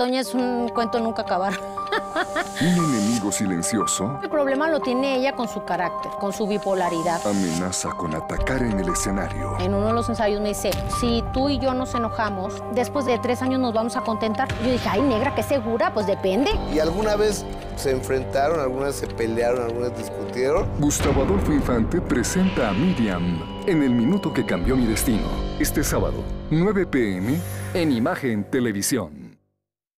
Toña es un cuento nunca acabar. Un enemigo silencioso El problema lo tiene ella con su carácter, con su bipolaridad. amenaza con atacar en el escenario. En uno de los ensayos me dice, si tú y yo nos enojamos, después de 3 años nos vamos a contentar. Yo dije, ay, negra, ¿qué segura? Pues depende. Y alguna vez se enfrentaron, alguna vez se pelearon, alguna vez discutieron. Gustavo Adolfo Infante presenta a Miriam en El minuto que cambió mi destino. Este sábado, 9 p.m. en Imagen Televisión.